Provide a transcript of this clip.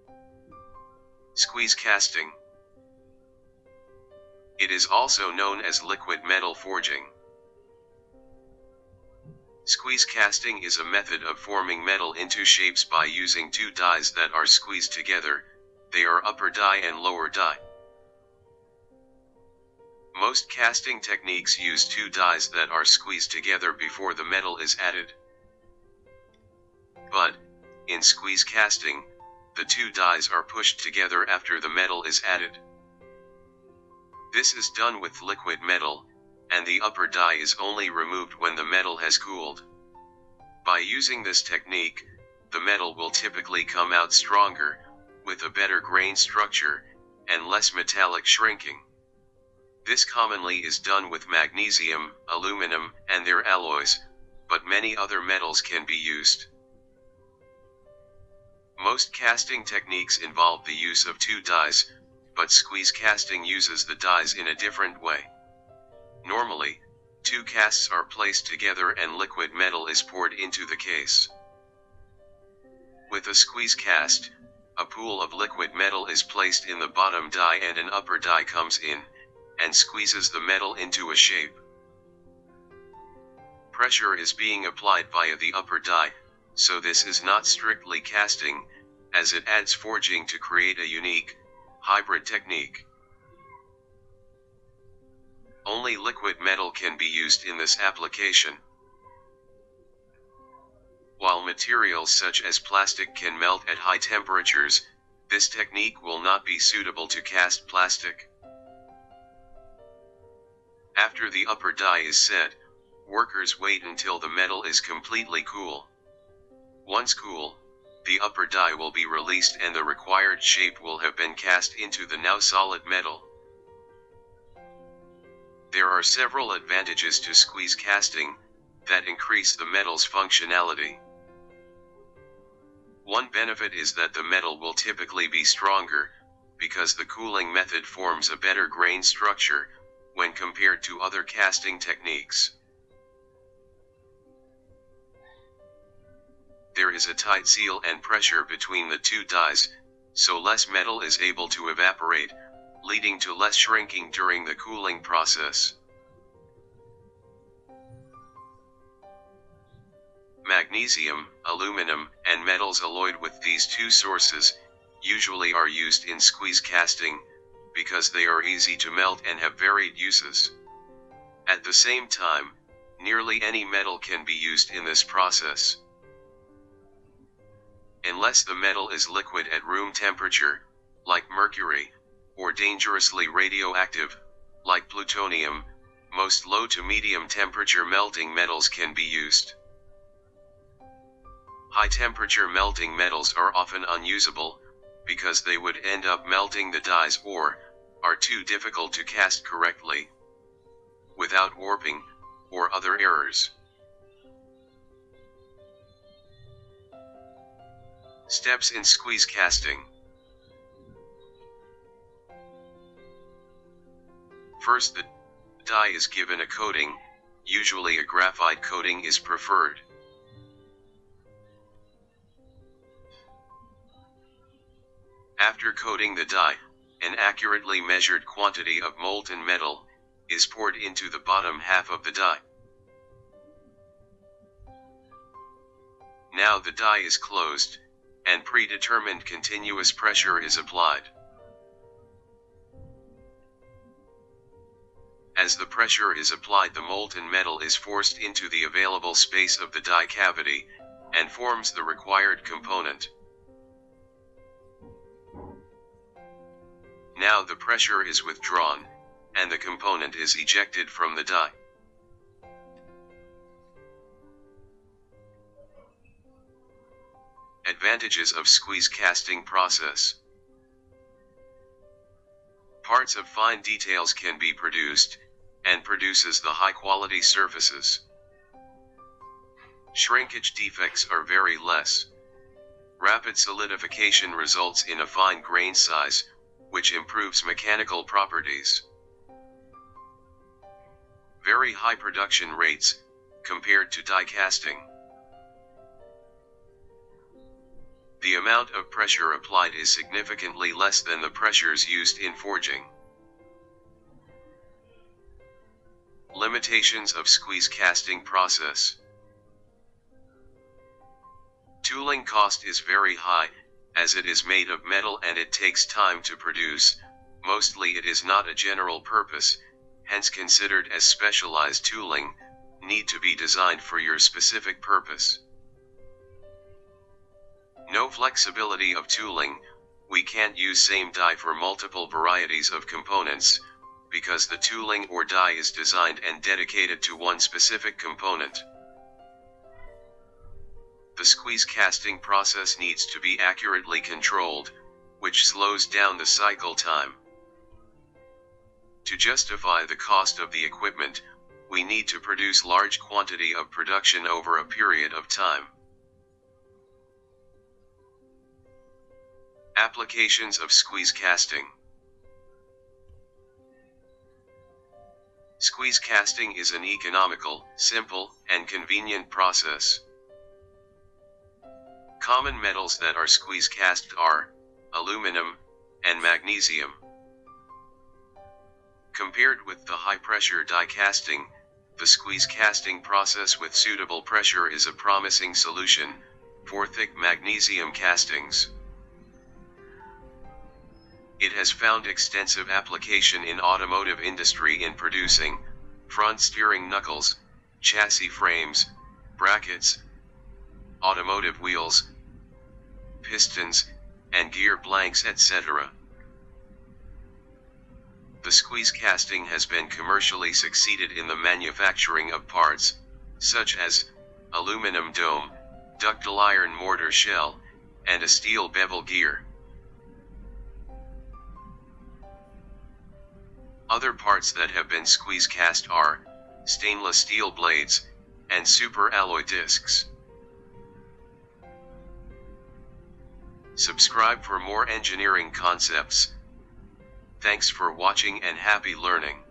Squeeze casting. It is also known as liquid metal forging. Squeeze casting is a method of forming metal into shapes by using two dies that are squeezed together. They are upper die and lower die. Most casting techniques use two dies that are squeezed together before the metal is added. But, in squeeze casting, the two dies are pushed together after the metal is added. This is done with liquid metal, and the upper die is only removed when the metal has cooled. By using this technique, the metal will typically come out stronger, with a better grain structure, and less metallic shrinking. This commonly is done with magnesium, aluminum, and their alloys, but many other metals can be used. Most casting techniques involve the use of two dies, but squeeze casting uses the dies in a different way. Normally, two casts are placed together and liquid metal is poured into the case. With a squeeze cast, a pool of liquid metal is placed in the bottom die and an upper die comes in, and squeezes the metal into a shape. Pressure is being applied via the upper die, so this is not strictly casting, as it adds forging to create a unique, hybrid technique. Only liquid metal can be used in this application. While materials such as plastic can melt at high temperatures, this technique will not be suitable to cast plastic. After the upper die is set, workers wait until the metal is completely cool. Once cool, the upper die will be released and the required shape will have been cast into the now solid metal. There are several advantages to squeeze casting that increase the metal's functionality. One benefit is that the metal will typically be stronger, because the cooling method forms a better grain structure when compared to other casting techniques. There is a tight seal and pressure between the two dies, so less metal is able to evaporate, leading to less shrinking during the cooling process. Magnesium, aluminum, and metals alloyed with these two sources usually are used in squeeze casting, because they are easy to melt and have varied uses. At the same time, nearly any metal can be used in this process. Unless the metal is liquid at room temperature, like mercury, or dangerously radioactive, like plutonium, most low to medium temperature melting metals can be used. High temperature melting metals are often unusable, because they would end up melting the dies or are too difficult to cast correctly, without warping, or other errors. Steps in squeeze casting. First, the die is given a coating. Usually a graphite coating is preferred. After coating the die, an accurately measured quantity of molten metal is poured into the bottom half of the die. Now the die is closed, and predetermined continuous pressure is applied. As the pressure is applied, the molten metal is forced into the available space of the die cavity, and forms the required component. Now the pressure is withdrawn, and the component is ejected from the die. Advantages of squeeze casting process. Parts of fine details can be produced, and produces the high-quality surfaces. Shrinkage defects are very less. Rapid solidification results in a fine grain size, which improves mechanical properties. Very high production rates, compared to die casting. The amount of pressure applied is significantly less than the pressures used in forging. Limitations of squeeze casting process. Tooling cost is very high, as it is made of metal and it takes time to produce. Mostly it is not a general purpose, hence considered as specialized tooling, need to be designed for your specific purpose. No flexibility of tooling, we can't use same die for multiple varieties of components, because the tooling or die is designed and dedicated to one specific component. The squeeze casting process needs to be accurately controlled, which slows down the cycle time. To justify the cost of the equipment, we need to produce large quantity of production over a period of time. Applications of squeeze casting. Squeeze casting is an economical, simple, and convenient process. Common metals that are squeeze cast are aluminum and magnesium. Compared with the high-pressure die casting, the squeeze casting process with suitable pressure is a promising solution for thick magnesium castings. It has found extensive application in automotive industry in producing front steering knuckles, chassis frames, brackets, automotive wheels, pistons, and gear blanks, etc. The squeeze casting has been commercially succeeded in the manufacturing of parts, such as aluminum dome, ductile iron mortar shell, and a steel bevel gear. Other parts that have been squeeze cast are stainless steel blades and superalloy discs. Subscribe for more engineering concepts. Thanks for watching and happy learning.